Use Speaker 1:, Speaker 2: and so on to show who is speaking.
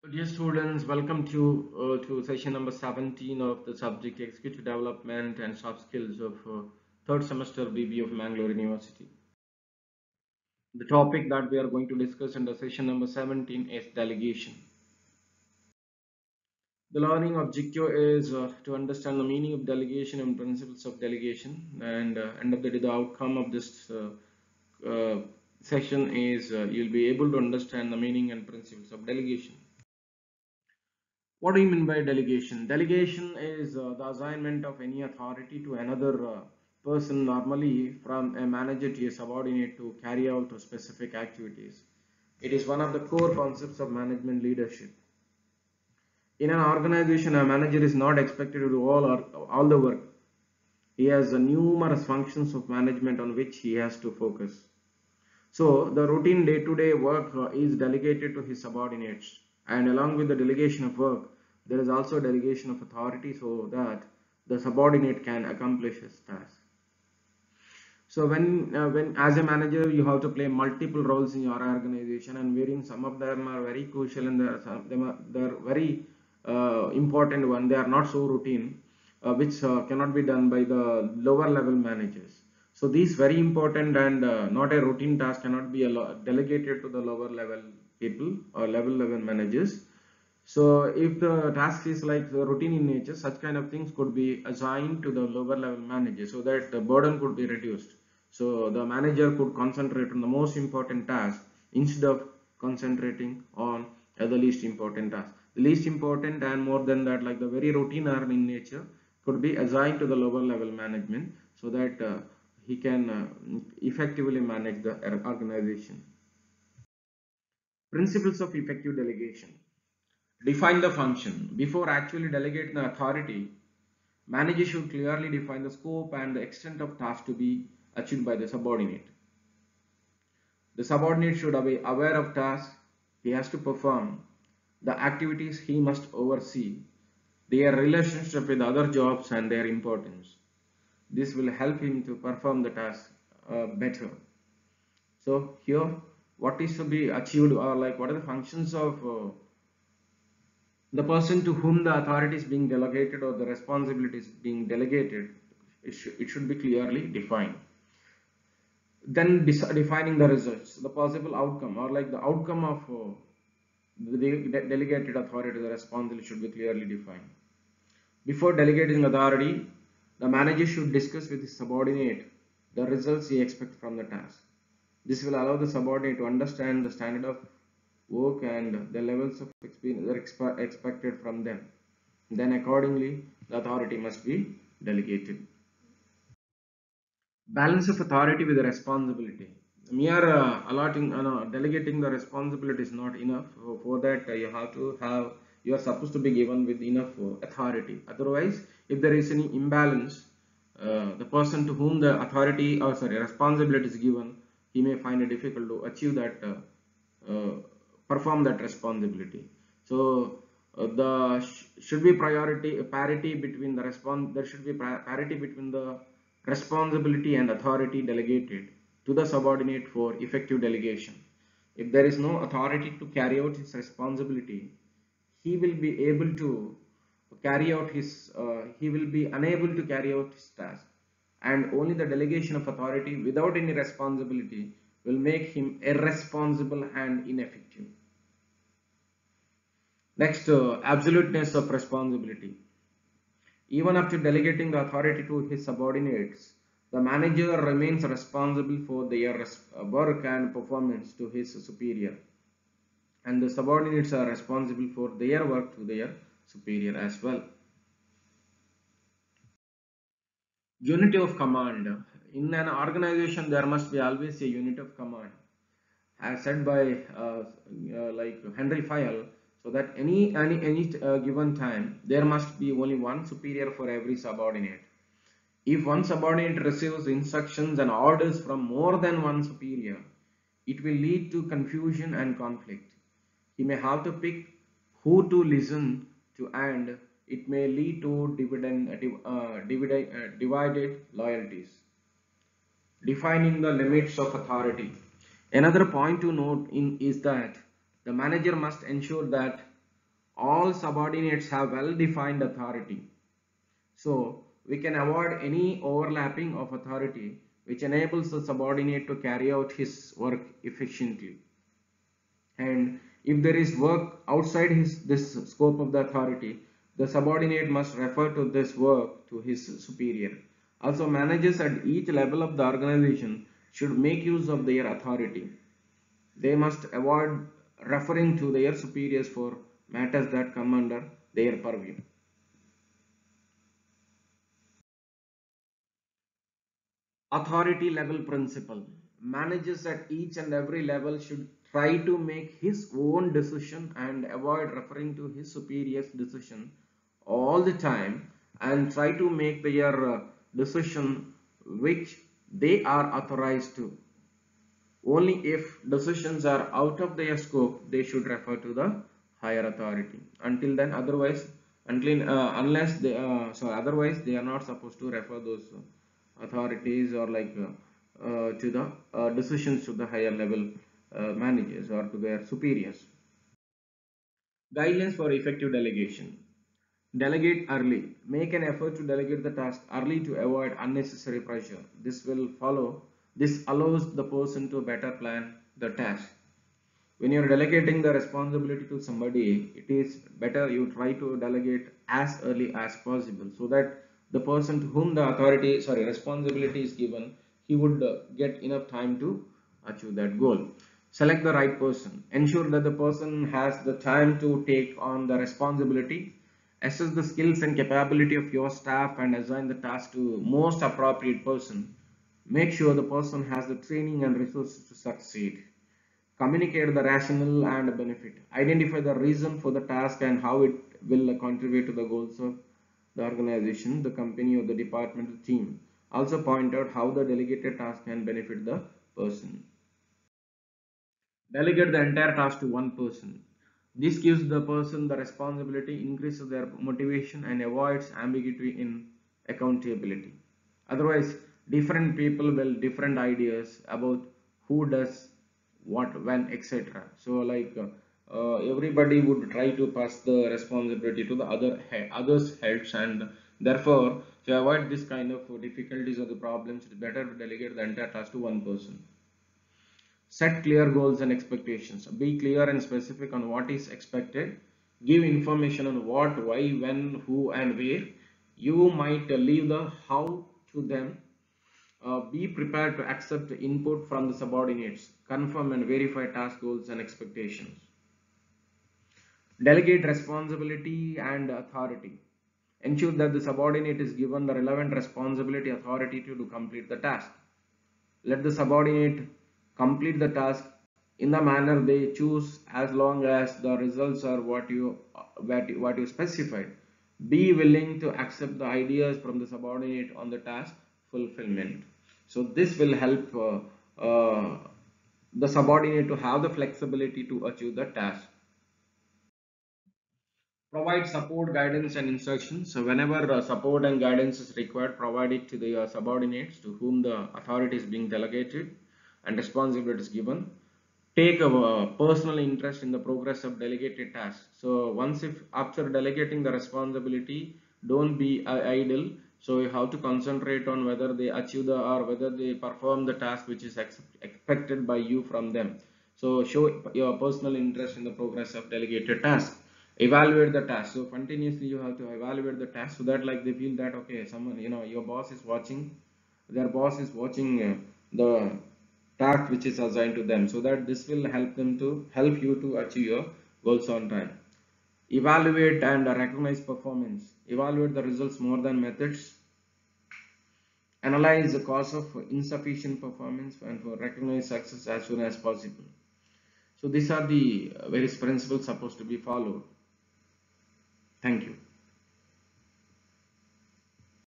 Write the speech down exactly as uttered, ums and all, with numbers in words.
Speaker 1: Dear students, welcome to uh, to session number seventeen of the subject Executive Development and Soft Skills of uh, third semester B B of Mangalore University. The topic that we are going to discuss under session number seventeen is delegation. The learning objective is uh, to understand the meaning of delegation and principles of delegation, and uh, end of the day, the outcome of this uh, uh, session is uh, you'll be able to understand the meaning and principles of delegation. What do you mean by delegation? Delegation is uh, the assignment of any authority to another uh, person, normally from a manager to a subordinate, to carry out specific activities. It is one of the core concepts of management leadership. In an organization, a manager is not expected to do all, or, all the work. He has uh, numerous functions of management on which he has to focus. So the routine day-to-day work uh, is delegated to his subordinates, and along with the delegation of work, there is also delegation of authority so that the subordinate can accomplish his task. So when uh, when as a manager you have to play multiple roles in your organization, and wherein some of them are very crucial and there are some of them are they're very uh, important one. They are not so routine, uh, which uh, cannot be done by the lower level managers. So these very important and uh, not a routine task cannot be delegated to the lower level people or level level managers. So if the task is like routine in nature, such kind of things could be assigned to the lower level manager so that the burden could be reduced. So the manager could concentrate on the most important task instead of concentrating on the least important task. The least important and more than that, like the very routine are in nature, could be assigned to the lower level management so that uh, he can uh, effectively manage the organization. Principles of effective delegation. Define the function. Before actually delegating the authority, manager should clearly define the scope and the extent of task to be achieved by the subordinate. The subordinate should be aware of tasks he has to perform, the activities he must oversee, their relationship with other jobs and their importance. This will help him to perform the task uh, better. So here, what is to be achieved, or like what are the functions of uh, the person to whom the authority is being delegated or the responsibility is being delegated. It, sh it should be clearly defined. Then defining the results, the possible outcome, or like the outcome of uh, the de delegated authority, the responsibility should be clearly defined. Before delegating authority, the manager should discuss with his subordinate the results he expects from the task. This will allow the subordinate to understand the standard of work and the levels of experience are expected from them. Then accordingly, the authority must be delegated. Balance of authority with the responsibility. Mere uh, allotting, uh, no, delegating the responsibility is not enough. For that, uh, you have to have, you are supposed to be given with enough uh, authority. Otherwise, if there is any imbalance, uh, the person to whom the authority or sorry responsibility is given, he may find it difficult to achieve that, uh, uh, perform that responsibility. So uh, the sh should be priority parity between the response. There should be parity between the responsibility and authority delegated to the subordinate for effective delegation. If there is no authority to carry out his responsibility, he will be able to carry out his, uh, he will be unable to carry out his task. And only the delegation of authority without any responsibility will make him irresponsible and ineffective. Next, uh, absoluteness of responsibility. Even after delegating the authority to his subordinates, the manager remains responsible for their work and performance to his superior, and the subordinates are responsible for their work to their superior as well. Unity of command. In an organization, there must be always a unit of command, as said by uh, uh, like Henry Fayol. So that any any any uh, given time, there must be only one superior for every subordinate. If one subordinate receives instructions and orders from more than one superior, it will lead to confusion and conflict. He may have to pick who to listen to, and it may lead to dividend, uh, divided, uh, divided loyalties. Defining the limits of authority. Another point to note in is that the manager must ensure that all subordinates have well-defined authority. So we can avoid any overlapping of authority, which enables the subordinate to carry out his work efficiently. And if there is work outside his this scope of the authority, the subordinate must refer to this work to his superior. Also, managers at each level of the organization should make use of their authority. They must avoid referring to their superiors for matters that come under their purview. Authority level principle. Managers at each and every level should try to make his own decision and avoid referring to his superior's decision all the time, and try to make their uh, decision which they are authorized to. Only if decisions are out of their scope, they should refer to the higher authority. Until then, otherwise, until uh, unless they, uh, so otherwise they are not supposed to refer those authorities or like uh, uh, to the uh, decisions to the higher level uh, managers or to their superiors. Guidelines for effective delegation. Delegate early. Make an effort to delegate the task early to avoid unnecessary pressure. This will follow. This allows the person to better plan the task. When you're delegating the responsibility to somebody, it is better you try to delegate as early as possible, so that the person to whom the authority, sorry, responsibility is given, he would uh, get enough time to achieve that goal. Select the right person. Ensure that the person has the time to take on the responsibility. Assess the skills and capability of your staff and assign the task to most appropriate person. Make sure the person has the training and resources to succeed. Communicate the rationale and benefit. Identify the reason for the task and how it will contribute to the goals of the organization, the company, or the departmental team. Also point out how the delegated task can benefit the person. Delegate the entire task to one person. This gives the person the responsibility, increases their motivation, and avoids ambiguity in accountability. Otherwise, different people will different ideas about who does what, when, et cetera. So, like uh, uh, everybody would try to pass the responsibility to the other head, others' heads, and therefore, to avoid this kind of difficulties or the problems, it's better to delegate the entire task to one person. Set clear goals and expectations. Be clear and specific on what is expected. Give information on what, why, when, who, and where. You might leave the how to them. Uh, be prepared to accept input from the subordinates. Confirm and verify task goals and expectations. Delegate responsibility and authority. Ensure that the subordinate is given the relevant responsibility authority to, to complete the task. Let the subordinate complete the task in the manner they choose, as long as the results are what you what you, what you specified. Be willing to accept the ideas from the subordinate on the task fulfillment. So this will help uh, uh, the subordinate to have the flexibility to achieve the task. Provide support, guidance, and instructions. So whenever uh, support and guidance is required, provide it to the uh, subordinates to whom the authority is being delegated and responsibility is given. Take a uh, personal interest in the progress of delegated tasks. So once if after delegating the responsibility, don't be uh, idle. So you have to concentrate on whether they achieve the or whether they perform the task which is expected by you from them. So show your personal interest in the progress of delegated tasks. Evaluate the task. So continuously you have to evaluate the task, so that like they feel that okay, someone, you know, your boss is watching, their boss is watching uh, the task which is assigned to them, so that this will help them to help you to achieve your goals on time. Evaluate and recognize performance. Evaluate the results more than methods. Analyze the cause of insufficient performance and for recognize success as soon as possible. So these are the various principles supposed to be followed. Thank you.